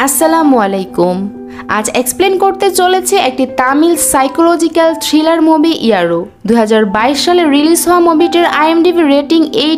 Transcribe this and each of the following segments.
আসসালামু আলাইকুম। আজ এক্সপ্লেন করতে চলেছে একটি Tamil psychological thriller movie Yaaro. 2022 সালে রিলিজ হওয়া মুভিটির IMDb রেটিং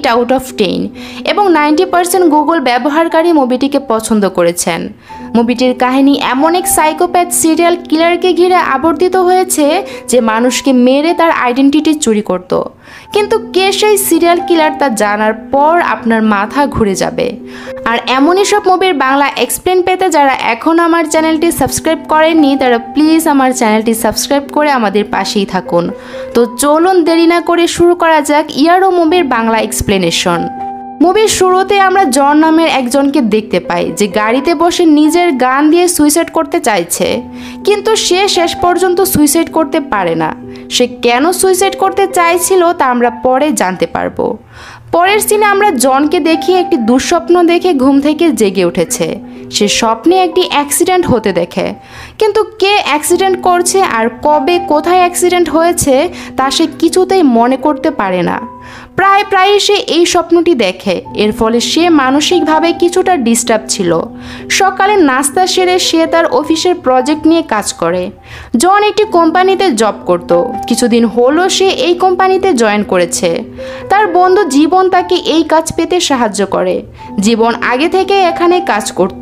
8/10 এবং 90% গুগল ব্যবহারকারী মুভিটিকে পছন্দ করেছেন। মুভিটির কাহিনী এমন এক সাইকোপ্যাথ সিরিয়াল কিলারকে ঘিরে আবর্তিত হয়েছে যে মানুষকে মেরে তার আইডেন্টিটি চুরি করত। কিন্তু কে সেই সিরিয়াল কিলার তা জানার পর আপনার মাথা ঘুরে যাবে। আর এমনই সব মুভির বাংলা এক্সপ্লেন পেতে যারা এখন আমার চ্যানেলটি সাবস্ক্রাইব করেননি তারা প্লিজ আমার চ্যানেলটি সাবস্ক্রাইব করে আমাদের পাশেই থাকুন। তো চলুন দেরি না করে শুরু করা যাক ইয়ারো মুভির বাংলা এক্সপ্লেনেশন। মুভির শুরুতে আমরা জন নামের একজনকে দেখতে পাই যে গাড়িতে বসে নিজের গান দিয়ে সুইসাইড করতে চাইছে, কিন্তু সে শেষ পর্যন্ত সুইসাইড করতে পারে না। সে কেন সুইসাইড করতে চাইছিল তা আমরা পরে জানতে পারবো। পরের সিনে আমরা জনকে দেখি একটি দুঃস্বপ্ন দেখে ঘুম থেকে জেগে উঠেছে। সে স্বপ্নে একটি অ্যাক্সিডেন্ট হতে দেখে, কিন্তু কে অ্যাক্সিডেন্ট করছে আর কবে কোথায় অ্যাক্সিডেন্ট হয়েছে তা সে কিছুতেই মনে করতে পারে না। প্রায়ই সে এই স্বপ্নটি দেখে, এর ফলে সে মানসিকভাবে কিছুটা ডিস্টার্ব ছিল। সকালে নাস্তা সেরে সে তার অফিসের প্রজেক্ট নিয়ে কাজ করে। জন একটি কোম্পানিতে জব করত, কিছুদিন হলো সে এই কোম্পানিতে জয়েন করেছে। তার বন্ধু জীবন তাকে এই কাজ পেতে সাহায্য করে। জীবন আগে থেকে এখানে কাজ করত।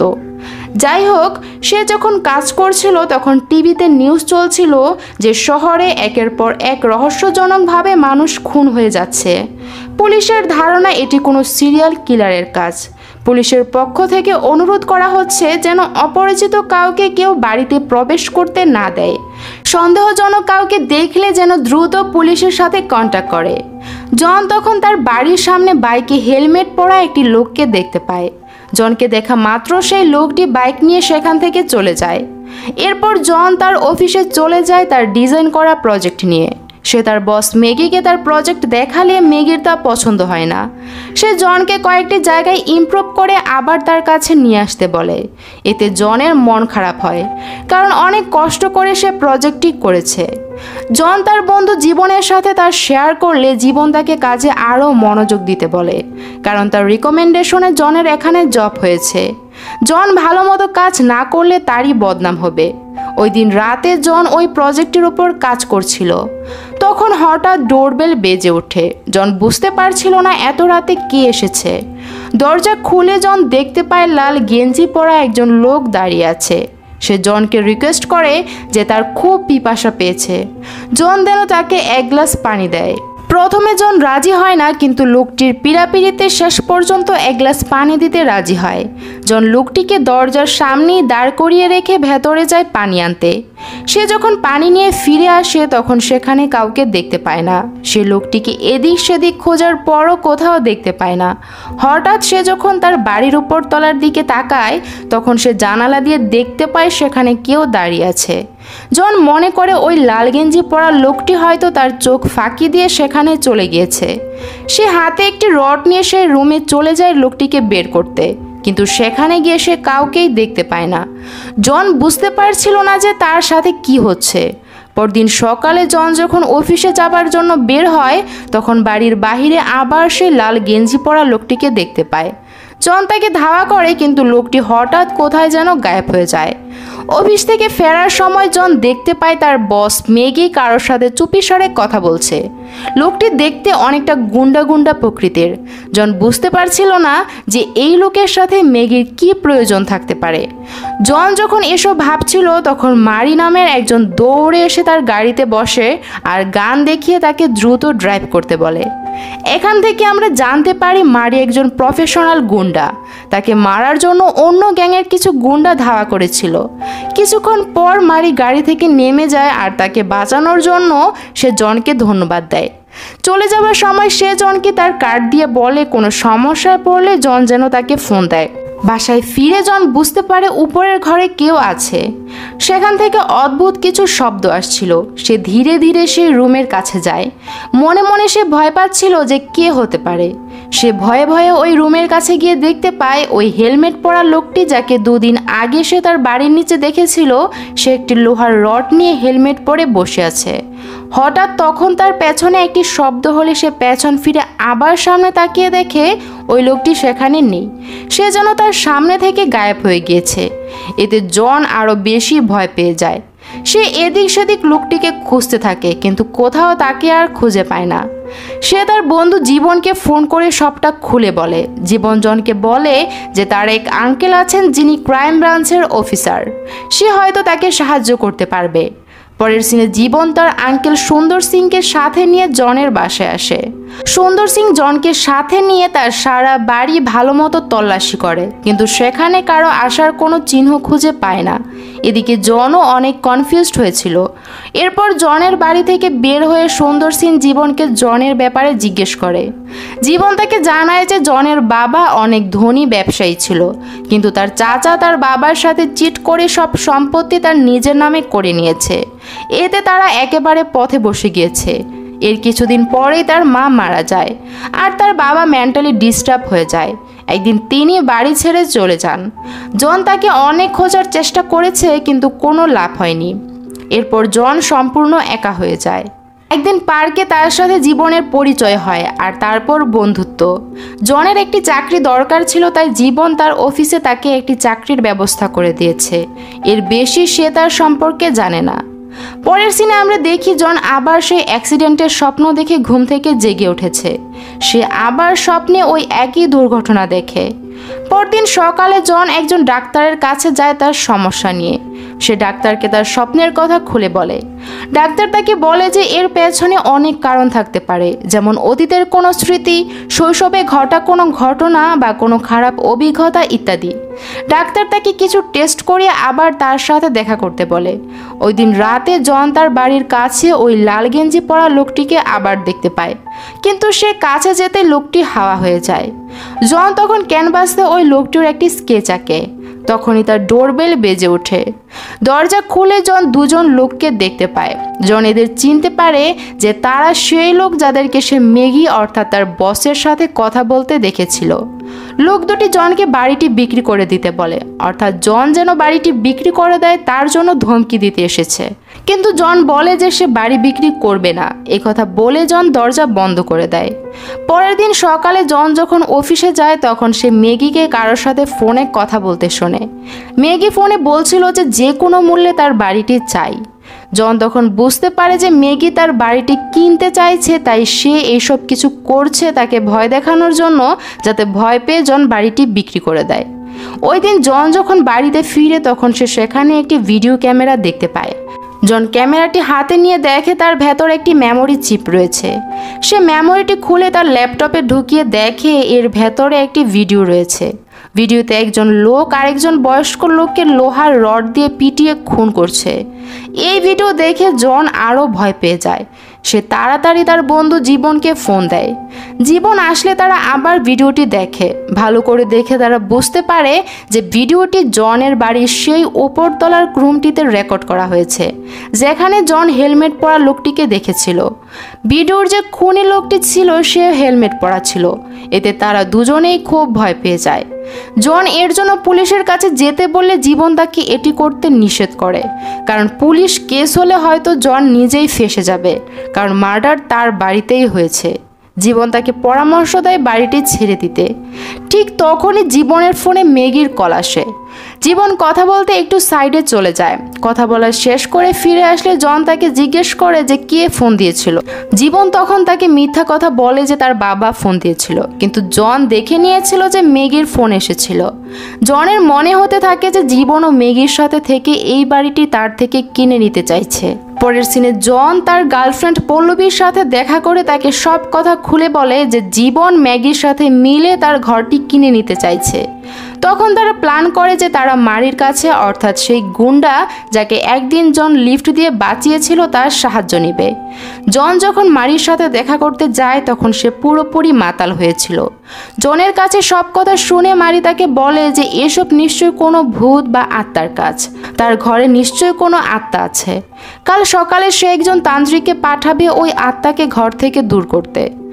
যাই হোক, সে যখন কাজ করছিল তখন টিভিতে নিউজ চলছিল যে শহরে একের পর এক রহস্যজনকভাবে মানুষ খুন হয়ে যাচ্ছে। পুলিশের ধারণা এটি কোনো সিরিয়াল কিলারের কাজ। পুলিশের পক্ষ থেকে অনুরোধ করা হচ্ছে যেন অপরিচিত কাউকে কেউ বাড়িতে প্রবেশ করতে না দেয়। সন্দেহজনক কাউকে দেখলে যেন দ্রুত পুলিশের সাথে কন্ট্যাক্ট করে। জন তখন তার বাড়ির সামনে বাইকে হেলমেট পরা একটি লোককে দেখতে পায়। জনকে দেখা মাত্র সেই লোকটি বাইক নিয়ে সেখান থেকে চলে যায়। এরপর জন তার অফিসে চলে যায় তার ডিজাইন করা প্রজেক্ট নিয়ে। সে তার বস মেগিকে তার প্রজেক্ট দেখালে মেগির তা পছন্দ হয় না। সে জনকে কয়েকটি জায়গায় ইমপ্রুভ করে আবার তার কাছে নিয়ে আসতে বলে। এতে জনের মন খারাপ হয়, কারণ অনেক কষ্ট করে সে প্রজেক্টটি করেছে। জন তার বন্ধু জীবনের সাথে তার শেয়ার করলে জীবন তাকে কাজে আরও মনোযোগ দিতে বলে, কারণ তার রিকমেন্ডেশনে জনের এখানে জব হয়েছে। জন ভালো মতো কাজ না করলে তারই বদনাম হবে। ওই দিন রাতে জন ওই প্রজেক্টের উপর কাজ করছিল। তখন হঠাৎ ডোরবেল বেজে ওঠে। জন বুঝতে পারছিল না এত রাতে কে এসেছে। দরজা খুলে জন দেখতে পায় লাল গেঞ্জি পরা একজন লোক দাঁড়িয়ে আছে। সে জনকে রিকোয়েস্ট করে যে তার খুব পিপাসা পেয়েছে। জন যেন তাকে এক গ্লাস পানি দেয়। প্রথমে জন রাজি হয় না, কিন্তু লোকটির পিড়াপিড়িতে শেষ পর্যন্ত এক গ্লাস পানি দিতে রাজি হয়। জন লোকটিকে দরজার সামনেই দাঁড় করিয়ে রেখে ভেতরে যায় পানি আনতে। সে যখন পানি নিয়ে ফিরে আসে তখন সেখানে কাউকে দেখতে পায় না। সে লোকটিকে এদিক সেদিক খোঁজার পরও কোথাও দেখতে পায় না। হঠাৎ সে যখন তার বাড়ির উপর তলার দিকে তাকায় তখন সে জানালা দিয়ে দেখতে পায় সেখানে কেউ দাঁড়িয়ে আছে। জন মনে করে ওই লাল গেঞ্জি পরা লোকটি হয়তো তার চোখ ফাঁকি দিয়ে সেখানে চলে গিয়েছে। সে হাতে একটি রড নিয়ে সে রুমে চলে যায় লোকটিকে বের করতে, কিন্তু সেখানে গিয়ে সে কাউকেই দেখতে পায় না। জন বুঝতে পারছিল না যে তার সাথে কি হচ্ছে। পরদিন সকালে জন যখন অফিসে যাবার জন্য বের হয় তখন বাড়ির বাহিরে আবার সেই লাল গেঞ্জি পরা লোকটিকে দেখতে পায়। জন তাকে ধাওয়া করে, কিন্তু লোকটি হঠাৎ কোথায় যেন গায়েব হয়ে যায়। অফিস থেকে ফেরার সময় জন দেখতে পায় তার বস মেগি কারোর সাথে চুপিসারে কথা বলছে। লোকটি দেখতে অনেকটা গুন্ডা প্রকৃতির। জন বুঝতে পারছিল না যে এই লোকের সাথে মেগির কি প্রয়োজন থাকতে পারে। জন যখন এসব ভাবছিল তখন মারি নামের একজন দৌড়ে এসে তার গাড়িতে বসে আর গান দেখিয়ে তাকে দ্রুত ড্রাইভ করতে বলে। এখান থেকে আমরা জানতে পারি মারি একজন প্রফেশনাল গুন্ডা। তাকে মারার জন্য অন্য গ্যাংয়ের কিছু গুন্ডা ধাওয়া করেছিল। কিছুক্ষণ পর মারি গাড়ি থেকে নেমে যায় আর তাকে বাঁচানোর জন্য সে জনকে ধন্যবাদ দেয়। চলে যাওয়ার সময় সে জনকে তার কার্ড দিয়ে বলে কোনো সমস্যায় পড়লে জন যেন তাকে ফোন দেয়। বাসায় ফিরে জন বুঝতে পারে উপরের ঘরে কেউ আছে। সেখান থেকে অদ্ভুত কিছু শব্দ আসছিল। সে ধীরে ধীরে সেই রুমের কাছে যায়। মনে মনে সে ভয় পাচ্ছিল যে কে হতে পারে। সে ভয়ে ভয়ে ওই রুমের কাছে গিয়ে দেখতে পায় ওই হেলমেট পরা লোকটি, যাকে 2 দিন আগে সে তার বাড়ির নিচে দেখেছিল, সে একটি লোহার রড নিয়ে হেলমেট পরে বসে আছে। হঠাৎ তখন তার পেছনে একটি শব্দ হলে সে পেছন ফিরে আবার সামনে তাকিয়ে দেখে ওই লোকটি সেখানে নেই। সে যেন তার সামনে থেকে গায়েব হয়ে গিয়েছে। এতে জন আরও বেশি ভয় পেয়ে যায়। সে এদিক সেদিক লোকটিকে খুঁজতে থাকে, কিন্তু কোথাও তাকে আর খুঁজে পায় না। সে তার বন্ধু জীবনকে ফোন করে সবটা খুলে বলে। জীবন জনকে বলে যে তার এক আঙ্কেল আছেন যিনি ক্রাইম ব্রাঞ্চের অফিসার, সে হয়তো তাকে সাহায্য করতে পারবে। পরের সিনে জীবন তার আঙ্কেল সুন্দর সিংকে সাথে নিয়ে জনের বাসায় আসে। সুন্দর সিং জনকে সাথে নিয়ে তার সারা বাড়ি ভালো মতো তল্লাশি করে, কিন্তু সেখানে কারো আসার কোনো চিহ্ন খুঁজে পায় না। এদিকে জনও অনেক কনফিউজড হয়েছিল। এরপর জনের বাড়ি থেকে বের হয়ে সুন্দর সিং জীবনকে জনের ব্যাপারে জিজ্ঞেস করে। জীবন তাকে জানায় যে জনের বাবা অনেক ধনী ব্যবসায়ী ছিল, কিন্তু তার চাচা তার বাবার সাথে চিট করে সব সম্পত্তি তার নিজের নামে করে নিয়েছে। এতে তারা একেবারে পথে বসে গিয়েছে। এর কিছুদিন পরেই তার মা মারা যায় আর তার বাবা মেন্টালি ডিস্টার্ব হয়ে যায়। একদিন তিনি বাড়ি ছেড়ে চলে যান। জন তাকে অনেক খোঁজার চেষ্টা করেছে, কিন্তু কোনো লাভ হয়নি। এরপর জন সম্পূর্ণ একা হয়ে যায়। একদিন পার্কে তার সাথে জীবনের পরিচয় হয় আর তারপর বন্ধুত্ব। জনের একটি চাকরি দরকার ছিল, তাই জীবন তার অফিসে তাকে একটি চাকরির ব্যবস্থা করে দিয়েছে। এর বেশি সে তার সম্পর্কে জানে না। পরের সিনে আমরা দেখি জন আবার সেই অ্যাক্সিডেন্টের স্বপ্ন দেখে ঘুম থেকে জেগে উঠেছে। সে আবার স্বপ্নে ওই একই দুর্ঘটনা দেখে। পরদিন সকালে জন একজন ডাক্তারের কাছে যায় তার সমস্যা নিয়ে। সে ডাক্তারকে তার স্বপ্নের কথা খুলে বলে। ডাক্তার তাকে বলে যে এর পেছনে অনেক কারণ থাকতে পারে, যেমন অতীতের কোনো স্মৃতি, শৈশবে ঘটা কোনো ঘটনা বা কোনো খারাপ অভিজ্ঞতা ইত্যাদি। ডাক্তার তাকে কিছু টেস্ট করিয়ে আবার তার সাথে দেখা করতে বলে। ওই দিন রাতে জন তার বাড়ির কাছে ওই লাল গেঞ্জি পরা লোকটিকে আবার দেখতে পায়, কিন্তু সে কাছে যেতে লোকটি হাওয়া হয়ে যায়। জন তখন ক্যানভাসে ওই লোকটির একটি স্কেচ আঁকে। তখনই তার ডোরবেল বেজে ওঠে। দরজা খুলে জন দুজন লোককে দেখতে পায়। জন এদের চিনতে পারে যে তারা সেই লোক যাদেরকে সে ম্যাগি অর্থাৎ তার বসের সাথে কথা বলতে দেখেছিল। লোক দুটি জনকে বাড়িটি বিক্রি করে দিতে বলে, অর্থাৎ জন যেন বাড়িটি বিক্রি করে দেয় তার জন্য ধমকি দিতে এসেছে। কিন্তু জন বলে যে সে বাড়ি বিক্রি করবে না। একথা বলে জন দরজা বন্ধ করে দেয়। পরের দিন সকালে জন যখন অফিসে যায় তখন সে ম্যাগিকে কারোর সাথে ফোনে কথা বলতে শোনে। ম্যাগি ফোনে বলছিল যে কোনো মূল্যে তার বাড়িটি চাই। জন তখন বুঝতে পারে যে ম্যাগি তার বাড়িটি কিনতে চাইছে, তাই সে এইসব কিছু করছে তাকে ভয় দেখানোর জন্য, যাতে ভয় পেয়ে জন বাড়িটি বিক্রি করে দেয়। ওই দিন জন যখন বাড়িতে ফিরে তখন সে সেখানে একটি ভিডিও ক্যামেরা দেখতে পায়। জন ক্যামেরাটি হাতে নিয়ে দেখে তার ভেতর একটি মেমোরি চিপ রয়েছে। সে মেমোরিটি খুলে তার ল্যাপটপে ঢুকিয়ে দেখে এর ভেতরে একটি ভিডিও রয়েছে। ভিডিওতে একজন লোক আরেকজন বয়স্ক লোককে লোহার রড দিয়ে পিটিয়ে খুন করছে। এই ভিডিও দেখে জন আরও ভয় পেয়ে যায়। সে তাড়াতাড়ি তার বন্ধু জীবনকে ফোন দেয়। জীবন আসলে তারা আবার ভিডিওটি দেখে। ভালো করে দেখে তারা বুঝতে পারে যে ভিডিওটি জনের বাড়ির সেই উপরতলার রুমটিতে রেকর্ড করা হয়েছে, যেখানে জন হেলমেট পরা লোকটিকে দেখেছিল। ভিডিওর যে খুনি লোকটি ছিল সে হেলমেট পরা ছিল। এতে তারা দুজনেই খুব ভয় পেয়ে যায়। জন এর জন্য পুলিশের কাছে যেতে বললে জীবন তাকে এটি করতে নিষেধ করে, কারণ পুলিশ কেস হলে হয়তো জন নিজেই ফেঁসে যাবে, কারণ মার্ডার তার বাড়িতেই হয়েছে। জীবন তাকে পরামর্শ দেয় বাড়িটি ছেড়ে দিতে। ঠিক তখনই জীবনের ফোনে ম্যাগির কল আসে। জীবন কথা বলতে একটু সাইডে চলে যায়। কথা বলা শেষ করে ফিরে আসলে জন তাকে জিজ্ঞেস করে যে কে ফোন দিয়েছিল। জীবন তখন তাকে মিথ্যা কথা বলে যে তার বাবা ফোন দিয়েছিল, কিন্তু জন দেখে নিয়েছিল যে ম্যাগির ফোন এসেছিল। জনের মনে হতে থাকে যে জীবন ও ম্যাগির সাথে থেকে এই বাড়িটি তার থেকে কিনে নিতে চাইছে। পরের সিনে জন তার গার্লফ্রেন্ড পল্লবীর সাথে দেখা করে তাকে সব কথা খুলে বলে যে জীবন ম্যাগির সাথে মিলে তার ঘরটি কিনে নিতে চাইছে। তখন তারা প্ল্যান করে যে তারা মারির কাছে অর্থাৎ সেই গুন্ডা যাকে একদিন জন লিফট দিয়ে বাঁচিয়েছিল তার সাহায্য নেবে। জন যখন মারির সাথে দেখা করতে যায় তখন সে পুরোপুরি মাতাল হয়েছিল। জনের কাছে সব কথা শুনে মারি তাকে বলে যে এসব নিশ্চয়ই কোনো ভূত বা আত্মার কাজ, তার ঘরে নিশ্চয়ই কোনো আত্মা আছে। কাল সকালে সে একজন তান্ত্রিককে পাঠাবে ওই আত্মাকে ঘর থেকে দূর করতে।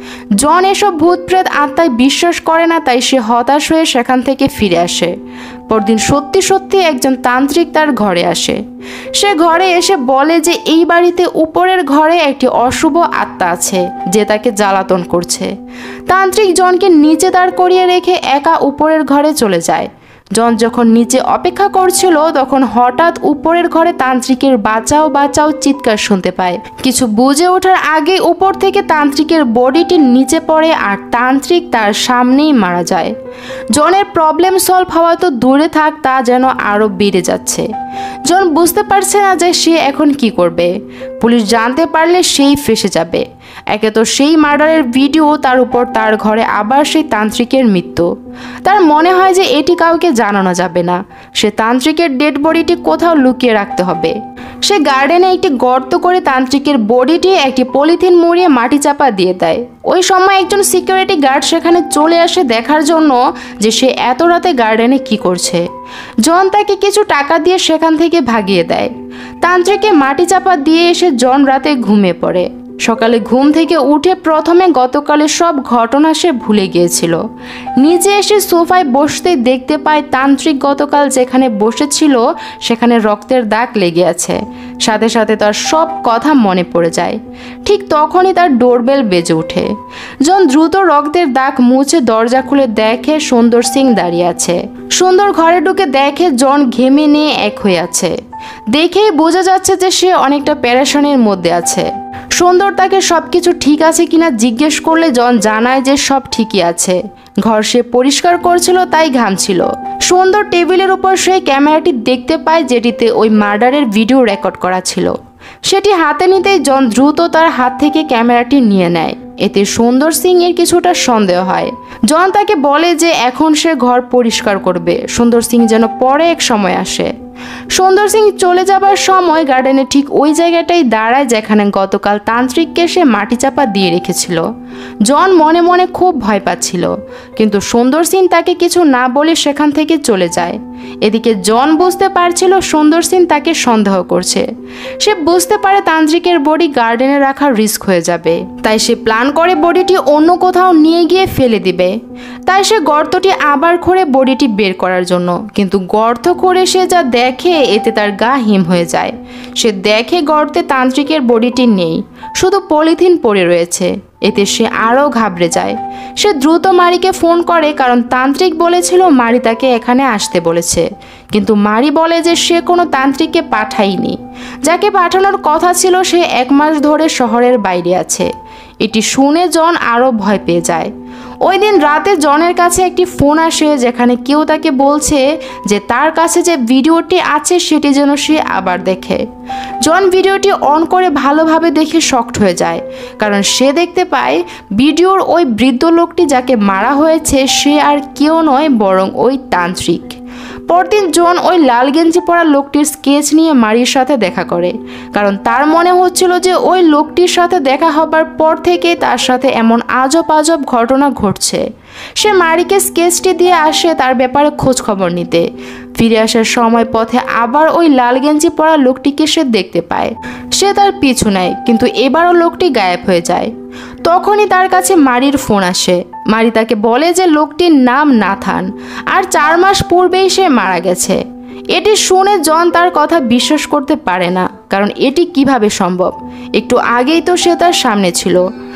জন এসব ভূত প্রেত আত্মায় বিশ্বাস করে না, তাই সে হতাশ হয়ে সেখান থেকে ফিরে আসে। পরদিন সত্যি সত্যি একজন তান্ত্রিক তার ঘরে আসে। সে ঘরে এসে বলে যে এই বাড়িতে উপরের ঘরে একটি অশুভ আত্মা আছে যে তাকে জ্বালাতন করছে। তান্ত্রিক জনকে নিচে দাঁড় করিয়ে রেখে একা উপরের ঘরে চলে যায়। জন যখন নিচে অপেক্ষা করছিল তখন হঠাৎ উপরের ঘরে তান্ত্রিকের বাঁচাও বাঁচাও চিৎকার শুনতে পায়। কিছু বুঝে ওঠার আগে উপর থেকে তান্ত্রিকের বডিটি নিচে পড়ে আর তান্ত্রিক তার সামনেই মারা যায়। জনের প্রবলেম সলভ হওয়া তো দূরে থাক, তা যেন আরও বেড়ে যাচ্ছে। জন বুঝতে পারছে না যে সে এখন কি করবে। পুলিশ জানতে পারলে সেই ফেঁসে যাবে। একে তো সেই মার্ডারের ভিডিও, তার উপর তার ঘরে আবার সেই তান্ত্রিকের মৃত্যু। তার মনে হয় যে এটি কাউকে জানানো যাবে না। সে তান্ত্রিকের ডেড বডিটি কোথাও লুকিয়ে রাখতে হবে। সে গার্ডেনে একটি গর্ত করে তান্ত্রিকের বডিটি একটি পলিথিন মুড়িয়ে মাটি চাপা দিয়ে দেয়। ওই সময় একজন সিকিউরিটি গার্ড সেখানে চলে আসে দেখার জন্য যে সে এত রাতে গার্ডেনে কি করছে। জন তাকে কিছু টাকা দিয়ে সেখান থেকে ভাগিয়ে দেয়। তান্ত্রিককে মাটি চাপা দিয়ে এসে জন রাতে ঘুমিয়ে পড়ে। সকালে ঘুম থেকে উঠে প্রথমে গতকালের সব ঘটনা সে ভুলে গিয়েছিল। নিচে এসে সোফায় বসতেই দেখতে পায় তান্ত্রিক গতকাল যেখানে বসেছিল সেখানে রক্তের দাগ লেগে আছে। সাথে সাথে তার সব কথা মনে পড়ে যায়। ঠিক তখনই তার ডোরবেল বেজে ওঠে। জন দ্রুত রক্তের দাগ মুছে দরজা খুলে দেখে সুন্দর সিং দাঁড়িয়ে আছে। সুন্দর ঘরে ঢুকে দেখে জন ঘেমে নিয়ে এক হয়ে আছে। দেখেই বোঝা যাচ্ছে যে সে অনেকটা প্যারেশানির মধ্যে আছে। সুন্দর তাকে সবকিছু ঠিক আছে কিনা জিজ্ঞেস করলে জন জানায় যে সব ঠিকই আছে। ঘর সে পরিষ্কার করছিল তাই ঘামছিল। সুন্দর টেবিলের উপর সে ক্যামেরাটি দেখতে পায় যেটিতে ওই মার্ডারের ভিডিও রেকর্ড করা ছিল। সেটি হাতে নিতেই জন দ্রুত তার হাত থেকে ক্যামেরাটি নিয়ে নেয়। এতে সুন্দর সিং এর কিছুটা সন্দেহ হয়। জন তাকে বলে যে এখন সে ঘর পরিষ্কার করবে, সুন্দর সিং যেন পরে এক সময় আসে। সুন্দর সিং চলে যাবার সময় গার্ডেনে ঠিক ওই জায়গাটাই দাঁড়ায় যেখানে গতকাল তান্ত্রিককে সে মাটি চাপা দিয়ে রেখেছিল। জন মনে মনে খুব ভয় পাচ্ছিল, কিন্তু সুন্দর সিং তাকে কিছু না বলে সেখান থেকে চলে যায়। এদিকে জন বুঝতে পারছিল সুন্দর সিং তাকে সন্দেহ করছে। সে বুঝতে পারে তান্ত্রিকের বডি গার্ডেনে রাখা রিস্ক হয়ে যাবে, তাই সে প্ল্যান করে বডিটি অন্য কোথাও নিয়ে গিয়ে ফেলে দিবে। তাই সে গর্তটি আবার খুঁড়ে বডিটি বের করার জন্য, কিন্তু গর্ত খুঁড়ে সে যা দেখে এতে তার গা হিম হয়ে যায়। সে দেখে গর্তে তান্ত্রিকের বডিটি নেই, শুধু পলিথিন পড়ে রয়েছে। এতে সে আরও ঘাবড়ে যায়। সে দ্রুত মারিকে ফোন করে, কারণ তান্ত্রিক বলেছিল মারি তাকে এখানে আসতে বলেছে। কিন্তু মারি বলে যে সে কোনো তান্ত্রিককে পাঠায়নি। যাকে পাঠানোর কথা ছিল সে 1 মাস ধরে শহরের বাইরে আছে। এটি শুনে জন আরও ভয় পেয়ে যায়। ওই দিন রাতে জনের কাছে একটি ফোন আসে যেখানে কেউ তাকে বলছে যে তার কাছে যে ভিডিওটি আছে সেটি যেন সে আবার দেখে। জন ভিডিওটি অন করে ভালোভাবে দেখে শকড হয়ে যায়, কারণ সে দেখতে পায় ভিডিওর ওই বৃদ্ধ লোকটি যাকে মারা হয়েছে সে আর কেউ নয় বরং ওই তান্ত্রিক। পরদিন জন ওই লাল গেঞ্জি পরা লোকটির স্কেচ নিয়ে মারির সাথে দেখা করে, কারণ তার মনে হচ্ছিল যে ওই লোকটির সাথে দেখা হবার পর থেকে তার সাথে এমন আজব আজব ঘটনা ঘটছে। সে মারিকে স্কেচটি দিয়ে আসে তার ব্যাপারে খোঁজ খবর নিতে। ফিরে আসার সময় পথে আবার ওই লাল গেঞ্জি পরা লোকটিকে সে দেখতে পায়। সে তার পিছু নেয়, কিন্তু এবারও লোকটি গায়েব হয়ে যায়। তখনই তার কাছে মারির ফোন আসে। মারি তাকে বলে যে লোকটির নাম নাথান, আর 4 মাস পূর্বেই সে মারা গেছে। এটি শুনে জন তার কথা বিশ্বাস করতে পারে না, কারণ এটি কিভাবে সম্ভব? একটু আগেই তো সে তার সামনে ছিল।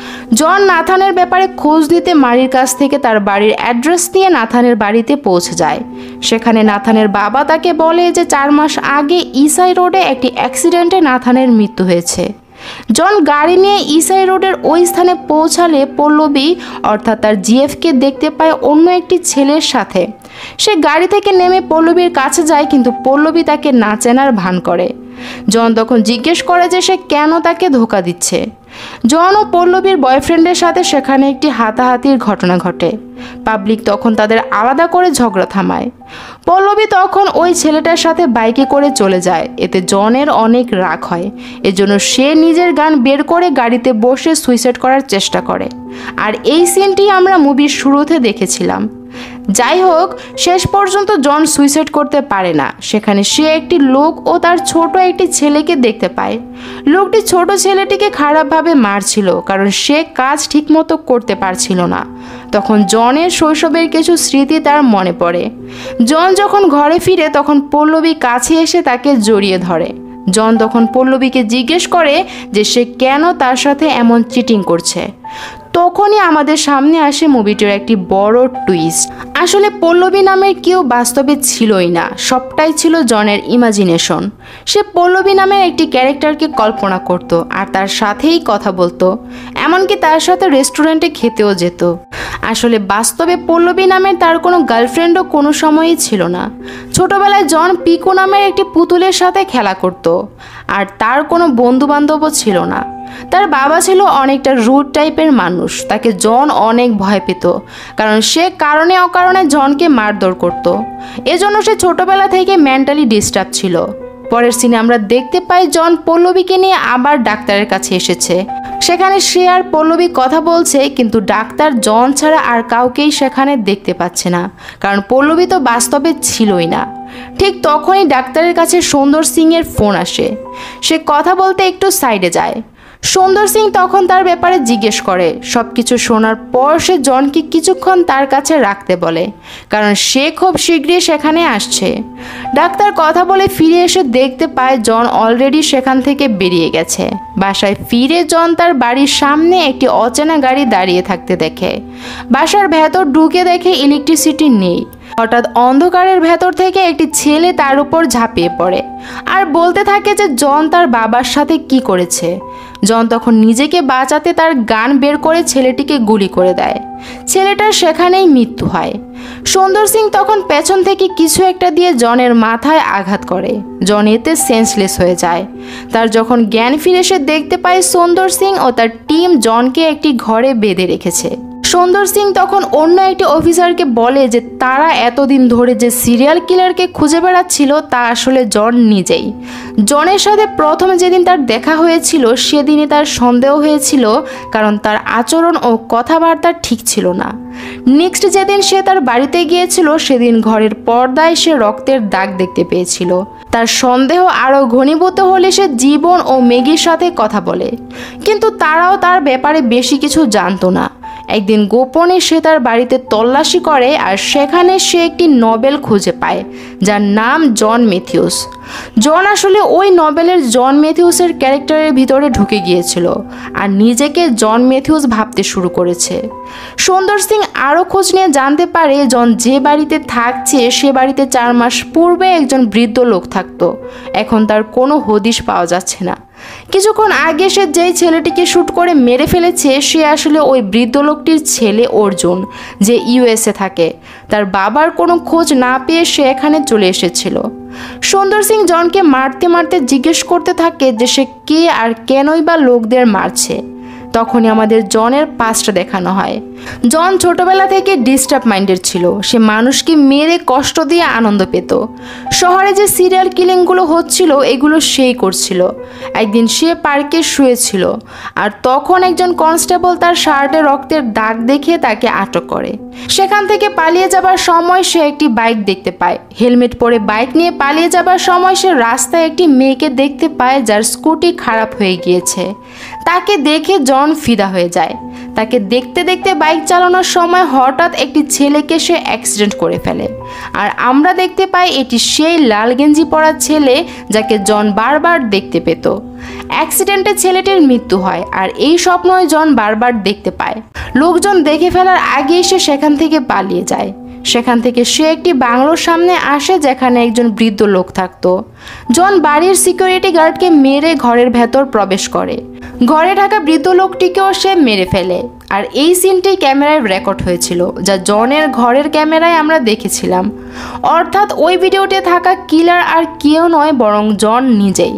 জন নাথানের ব্যাপারে খোঁজ দিতে মারির কাছ থেকে তার বাড়ির অ্যাড্রেস নিয়ে নাথানের বাড়িতে পৌঁছে যায়। সেখানে নাথানের বাবা তাকে বলে যে 4 মাস আগে ইসাই রোডে একটি অ্যাক্সিডেন্টে নাথানের মৃত্যু হয়েছে। জন গাড়ি নিয়ে ইসাই রোডের ওই স্থানে পৌঁছালে পল্লবী অর্থাৎ তার জিএফকে দেখতে পায় অন্য একটি ছেলের সাথে। সে গাড়ি থেকে নেমে পল্লবীর কাছে যায়, কিন্তু পল্লবী তাকে না চেনার ভান করে। জন তখন জিজ্ঞেস করে যে সে কেন তাকে ধোঁকা দিচ্ছে। জন ও পল্লবীর বয়ফ্রেন্ডের সাথে সেখানে একটি হাতাহাতির ঘটনা ঘটে। পাবলিক তখন তাদের আলাদা করে ঝগড়া থামায়। পল্লবী তখন ওই ছেলেটার সাথে বাইকে করে চলে যায়। এতে জনের অনেক রাগ হয়। এজন্য সে নিজের গান বের করে গাড়িতে বসে সুইসাইড করার চেষ্টা করে। আর এই সিনটি আমরা মুভির শুরুতে দেখেছিলাম। যাই হোক, শেষ পর্যন্ত জন সুইসাইড করতে পারে না। সেখানে সে একটি লোক ও তার ছোট একটি ছেলেকে দেখতে পায়। লোকটি ছোট ছেলেটিকে খারাপভাবে মারছিল কারণ সে কাজ ঠিকমতো করতে পারছিল না। তখন জনের শৈশবের কিছু স্মৃতি তার মনে পড়ে। জন যখন ঘরে ফিরে তখন পল্লবী কাছে এসে তাকে জড়িয়ে ধরে। জন তখন পল্লবীকে জিজ্ঞেস করে যে সে কেন তার সাথে এমন চিটিং করছে। তখনই আমাদের সামনে আসে মুভিটির একটি বড় টুইস্ট। আসলে পল্লবী নামের কেউ বাস্তবে ছিলই না, সবটাই ছিল জনের ইমাজিনেশন। সে পল্লবী নামের একটি ক্যারেক্টারকে কল্পনা করত আর তার সাথেই কথা বলতো, এমনকি তার সাথে রেস্টুরেন্টে খেতেও যেত। আসলে বাস্তবে পল্লবী নামের তার কোনো গার্লফ্রেন্ডও কোনো সময়ই ছিল না। ছোটবেলায় জন পিকু নামের একটি পুতুলের সাথে খেলা করত আর তার কোনো বন্ধুবান্ধবও ছিল না। তার বাবা ছিল অনেকটা রুড টাইপের মানুষ। তাকে জন অনেক ভয় পেত কারণ সে কারণে অকারণে জনকে মারধর করত। এজন্য সে ছোটবেলা থেকে মেন্টালি ডিস্টার্ব ছিল। পরের সিনে আমরা দেখতে পাই জন পল্লবীকে নিয়ে আবার ডাক্তারের কাছে এসেছে। সেখানে সে আর পল্লবী কথা বলছে, কিন্তু ডাক্তার জন ছাড়া আর কাউকেই সেখানে দেখতে পাচ্ছে না কারণ পল্লবী তো বাস্তবে ছিলই না। ঠিক তখনই ডাক্তারের কাছে সুন্দর সিং এর ফোন আসে। সে কথা বলতে একটু সাইডে যায়। সুন্দর সিং তখন তার ব্যাপারে জিজ্ঞেস করে। সবকিছু শোনার পর সে জনকে কিছুক্ষণ তার কাছে রাখতে বলে কারণ সে খুব শীঘ্রই সেখানে আসছে। ডাক্তার কথা বলে ফিরে এসে দেখতে পায় জন অলরেডি সেখান থেকে বেরিয়ে গেছে। বাসায় ফিরে জন তার বাড়ির সামনে একটি অচেনা গাড়ি দাঁড়িয়ে থাকতে দেখে। বাসার ভেতর ঢুকে দেখে ইলেকট্রিসিটি নেই। হঠাৎ অন্ধকারের ভেতর থেকে একটি ছেলে তার উপর ঝাঁপিয়ে পড়ে আর বলতে থাকে যে জন তার বাবার সাথে কি করেছে। জন তখন নিজেকে বাঁচাতে তার গান বের করে ছেলেটিকে গুলি করে দেয়। ছেলেটার সেখানেই মৃত্যু হয়। সুন্দর সিং তখন পেছন থেকে কিছু একটা দিয়ে জনের মাথায় আঘাত করে। জন এতে সেন্সলেস হয়ে যায়। তার যখন জ্ঞান ফিরে এসে দেখতে পায় সুন্দর সিং ও তার টিম জনকে একটি ঘরে বেঁধে রেখেছে। সুন্দর সিং তখন অন্য একটি অফিসারকে বলে যে তারা এতদিন ধরে যে সিরিয়াল কিলারকে খুঁজে বেড়াচ্ছিল তা আসলে জন নিজেই। জনের সাথে প্রথমে যেদিন তার দেখা হয়েছিল সেদিনই তার সন্দেহ হয়েছিল কারণ তার আচরণ ও কথাবার্তা ঠিক ছিল না। নেক্সট যেদিন সে তার বাড়িতে গিয়েছিল সেদিন ঘরের পর্দায় সে রক্তের দাগ দেখতে পেয়েছিল। তার সন্দেহ আরও ঘনীভূত হলে সে জীবন ও মেগির সাথে কথা বলে, কিন্তু তারাও তার ব্যাপারে বেশি কিছু জানতো না। একদিন গোপনে সে তার বাড়িতে তল্লাশি করে আর সেখানে সে একটি নভেল খুঁজে পায় যার নাম জন ম্যাথিউস। জন আসলে ওই নভেলের জন ম্যাথিউসের ক্যারেক্টারের ভিতরে ঢুকে গিয়েছিল আর নিজেকে জন ম্যাথিউস ভাবতে শুরু করেছে। সুন্দর সিং আরও খোঁজ নিয়ে জানতে পারে জন যে বাড়িতে থাকছে সে বাড়িতে 4 মাস পূর্বে একজন বৃদ্ধ লোক থাকতো। এখন তার কোনো হদিশ পাওয়া যাচ্ছে না। কিছুক্ষণ আগে সে যেই ছেলেটিকে শ্যুট করে মেরে ফেলেছে সে আসলে ওই বৃদ্ধ লোকটির ছেলে অর্জুন, যে ইউএসএ থাকে। তার বাবার কোনো খোঁজ না পেয়ে সে এখানে চলে এসেছিল। সুন্দর সিং জনকে মারতে মারতে জিজ্ঞেস করতে থাকে যে সে কে আর কেনই বা লোকদের মারছে। তখনই আমাদের জনের পাস্ট দেখানো হয়। জন ছোটবেলা থেকে ডিস্টার্ব মাইন্ডের ছিল। সে মানুষকে মেরে কষ্ট দিয়ে আনন্দ পেত। শহরে যে সিরিয়াল কিলিংগুলো হচ্ছিল এগুলো সেই করছিল। একদিন সে পার্কে শুয়েছিল আর তখন একজন কনস্টেবল তার শার্টে রক্তের দাগ দেখে তাকে আটক করে। সেখান থেকে পালিয়ে যাবার সময় সে একটি বাইক দেখতে পায়। হেলমেট পরে বাইক নিয়ে পালিয়ে যাবার সময় সে রাস্তায় একটি মেয়েকে দেখতে পায় যার স্কুটি খারাপ হয়ে গিয়েছে। তাকে দেখে জন ফিদা হয়ে যায়। তাকে দেখতে দেখতে বাইক চালানোর সময় হঠাৎ একটি ছেলেকে সে অ্যাক্সিডেন্ট করে ফেলে আর আমরা দেখতে পাই এটি সেই লাল গেঞ্জি পরা ছেলে যাকে জন বারবার দেখতে পেত। অ্যাক্সিডেন্টে ছেলেটির মৃত্যু হয় আর এই স্বপ্নই জন বারবার দেখতে পায়। লোকজন দেখে ফেলার আগেই সে সেখান থেকে পালিয়ে যায়। সেখান থেকে সে একটি বাংলোর সামনে আসে যেখানে একজন বৃদ্ধ লোক থাকতো। জন বাড়ির সিকিউরিটি গার্ডকে মেরে ঘরের ভেতর প্রবেশ করে। ঘরে থাকা বৃদ্ধ লোকটিকেও সে মেরে ফেলে আর এই সিনটি ক্যামেরায় রেকর্ড হয়েছিল যা জনের ঘরের ক্যামেরায় আমরা দেখেছিলাম। অর্থাৎ ওই ভিডিওতে থাকা কিলার আর কেউ নয় বরং জন নিজেই।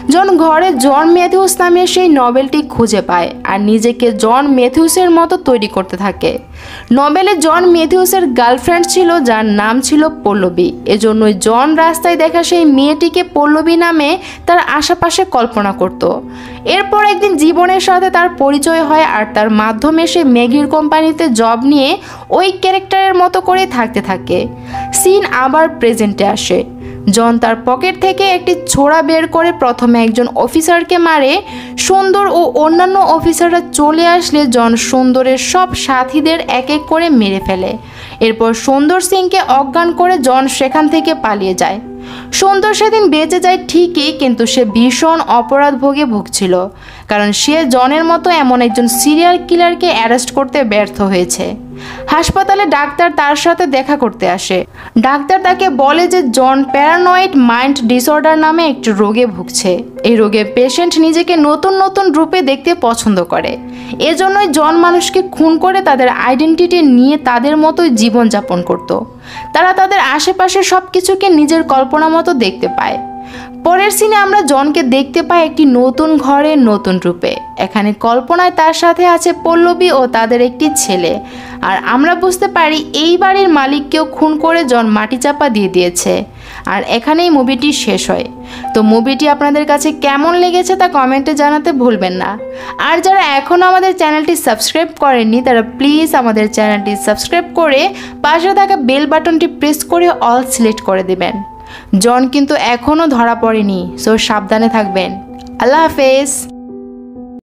জন ঘরে জন ম্যাথিউস নামে সেই নভেলটি খুঁজে পায় আর নিজেকে জন ম্যাথিউসের মতো তৈরি করতে থাকে। নভেলে জন ম্যাথিউসের গার্লফ্রেন্ড ছিল যার নাম ছিল পল্লবী। এজন্যই জন রাস্তায় দেখা সেই মেয়েটিকে পল্লবী নামে তার আশেপাশে কল্পনা করত। এরপর একদিন জীবনের সাথে তার পরিচয় হয় আর তার মাধ্যমে সে ম্যাগির কোম্পানিতে জব নিয়ে ওই ক্যারেক্টারের মতো করে থাকতে থাকে। সিন আবার প্রেজেন্টে আসে। জন তার পকেট থেকে একটি ছোরা বের করে প্রথমে একজন অফিসারকে মারে। সুন্দর ও অন্যান্য অফিসাররা চলে আসলে জন সুন্দরের সব সাথীদের এক এক করে মেরে ফেলে। এরপর সুন্দর সিংকে অজ্ঞান করে জন সেখান থেকে পালিয়ে যায়। সুন্দর সেদিন বেঁচে যায় ঠিকই, কিন্তু সে ভীষণ অপরাধ ভোগে ভুগছিল, কারণ সে জনের মতো এমন একজন সিরিয়াল কিলারকে অ্যারেস্ট করতে ব্যর্থ হয়েছে। হাসপাতালে ডাক্তার তার সাথে দেখা করতে আসে। ডাক্তার তাকে বলে যে জন প্যারানয়েড মাইন্ড ডিসঅর্ডার নামে একটি রোগে ভুগছে। এই রোগে পেশেন্ট নিজেকে নতুন নতুন রূপে দেখতে পছন্দ করে। এজন্যই জন মানুষকে খুন করে তাদের আইডেন্টিটি নিয়ে তাদের মতোই জীবনযাপন করত। তারা তাদের আশেপাশে সব কিছুকে নিজের কল্পনা মতো দেখতে পায়। পরের সিনে আমরা জনকে দেখতে পাই একটি নতুন ঘরে নতুন রূপে। এখানে কল্পনায় তার সাথে আছে পল্লবী ও তাদের একটি ছেলে। আর আমরা বুঝতে পারি এই বাড়ির মালিককেও খুন করে জন মাটি চাপা দিয়ে দিয়েছে। আর এখানেই মুভিটি শেষ হয়। তো মুভিটি আপনাদের কাছে কেমন লেগেছে তা কমেন্টে জানাতে ভুলবেন না। আর যারা এখনও আমাদের চ্যানেলটি সাবস্ক্রাইব করেননি তারা প্লিজ আমাদের চ্যানেলটি সাবস্ক্রাইব করে পাশে থাকা বেল বাটনটি প্রেস করে অল সিলেক্ট করে দেবেন। জন কিন্তু এখনও ধরা পড়েনি, সো সাবধানে থাকবেন। আল্লাহ হাফেজ।